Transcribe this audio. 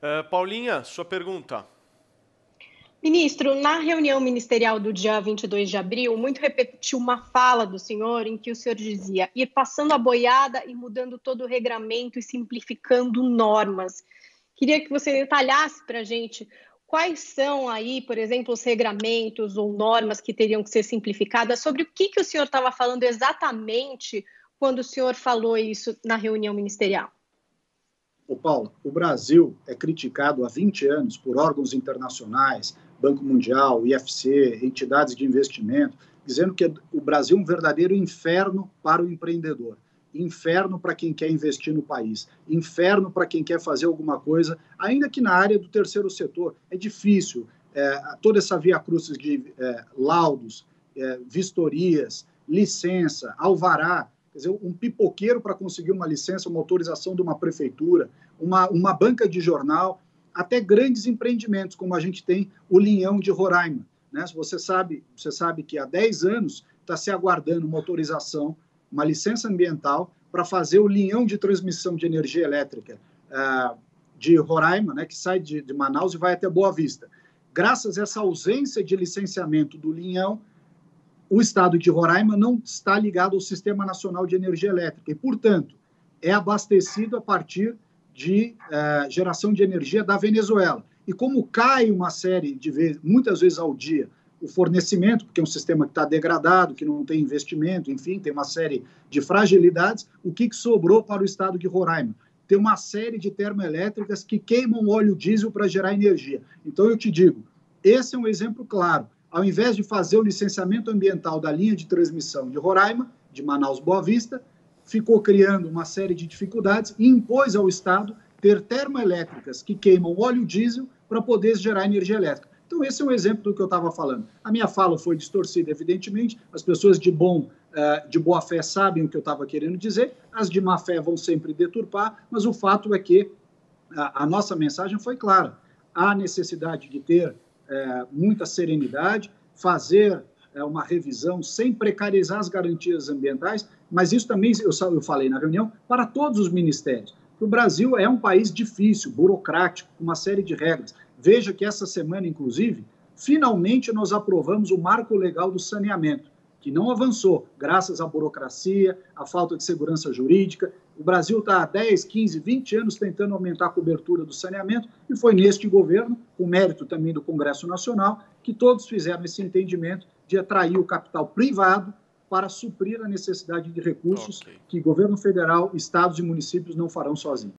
Paulinha, sua pergunta. Ministro, na reunião ministerial do dia 22 de abril, muito repetiu uma fala do senhor em que o senhor dizia ir passando a boiada e mudando todo o regramento e simplificando normas. Queria que você detalhasse para a gente quais são aí, por exemplo, os regramentos ou normas que teriam que ser simplificadas, sobre o que o senhor estava falando exatamente quando o senhor falou isso na reunião ministerial. Ô Paulo, o Brasil é criticado há 20 anos por órgãos internacionais, Banco Mundial, IFC, entidades de investimento, dizendo que o Brasil é um verdadeiro inferno para o empreendedor, inferno para quem quer investir no país, inferno para quem quer fazer alguma coisa, ainda que na área do terceiro setor. É difícil, toda essa via-crucis de laudos, vistorias, licença, alvará. Quer dizer, um pipoqueiro para conseguir uma licença, uma autorização de uma prefeitura, uma banca de jornal, até grandes empreendimentos, como a gente tem o Linhão de Roraima. Né? Você sabe que há 10 anos está se aguardando uma autorização, uma licença ambiental para fazer o linhão de transmissão de energia elétrica de Roraima, né, que sai de Manaus e vai até Boa Vista. Graças a essa ausência de licenciamento do linhão, o estado de Roraima não está ligado ao Sistema Nacional de Energia Elétrica e, portanto, é abastecido a partir de geração de energia da Venezuela. E como cai uma série de vezes, muitas vezes ao dia, o fornecimento, porque é um sistema que está degradado, que não tem investimento, enfim, tem uma série de fragilidades, o que sobrou para o estado de Roraima? Tem uma série de termoelétricas que queimam óleo diesel para gerar energia. Então, eu te digo, esse é um exemplo claro. Ao invés de fazer o licenciamento ambiental da linha de transmissão de Roraima, de Manaus-Boa Vista, ficou criando uma série de dificuldades e impôs ao Estado ter termoelétricas que queimam óleo diesel para poder gerar energia elétrica. Então, esse é um exemplo do que eu estava falando. A minha fala foi distorcida, evidentemente, as pessoas de boa fé sabem o que eu estava querendo dizer, as de má fé vão sempre deturpar, mas o fato é que a nossa mensagem foi clara. Há necessidade de ter muita serenidade, fazer uma revisão sem precarizar as garantias ambientais, mas isso também, eu falei na reunião, para todos os ministérios. O Brasil é um país difícil, burocrático, com uma série de regras. Veja que essa semana, inclusive, finalmente nós aprovamos o marco legal do saneamento, que não avançou, graças à burocracia, à falta de segurança jurídica. O Brasil está há 10, 15, 20 anos tentando aumentar a cobertura do saneamento e foi neste governo, com mérito também do Congresso Nacional, que todos fizeram esse entendimento de atrair o capital privado para suprir a necessidade de recursos que governo federal, estados e municípios não farão sozinhos.